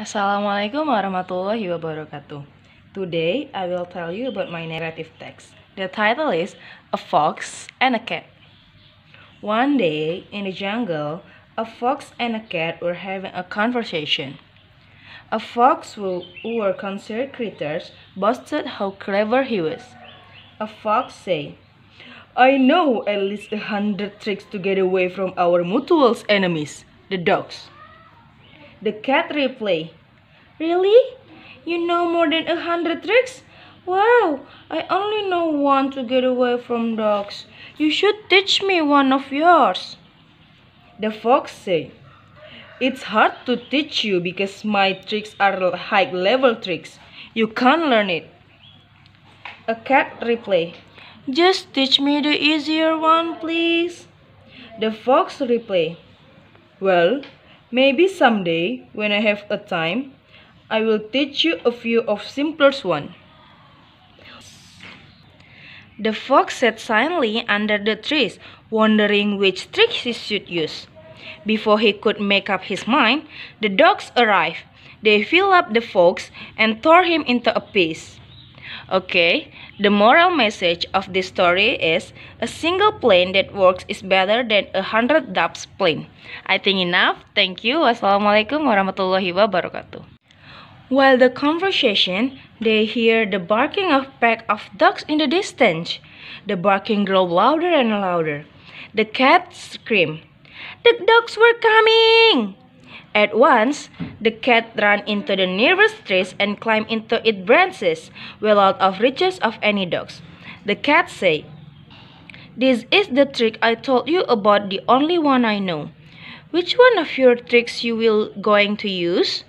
Assalamualaikum warahmatullahi wabarakatuh. Today, I will tell you about my narrative text. The title is A Fox and a Cat. One day, in the jungle, a fox and a cat were having a conversation. A fox, who were considered critters, boasted how clever he was. A fox said, I know at least 100 tricks to get away from our mutual enemies, the dogs. The cat replied, Really? You know more than 100 tricks? Wow, I only know one to get away from dogs. You should teach me one of yours. The fox said, It's hard to teach you because my tricks are high-level tricks. You can't learn it. A cat replied, Just teach me the easier one, please. The fox replied, Well, maybe someday, when I have a time, I will teach you a few of simpler ones. The fox sat silently under the trees, wondering which trick he should use. Before he could make up his mind, the dogs arrived. They filled up the fox and tore him into a piece. Okay, the moral message of this story is a single plane that works is better than 100 doves plane. I think enough. Thank you. Wassalamualaikum warahmatullahi wabarakatuh. While the conversation, they hear the barking of a pack of dogs in the distance. The barking grew louder and louder. The cat screamed, The dogs were coming! At once, the cat ran into the nearest trees and climbed into its branches, well out of reach of any dogs. The cat said, This is the trick I told you about, the only one I know. Which one of your tricks you will going to use?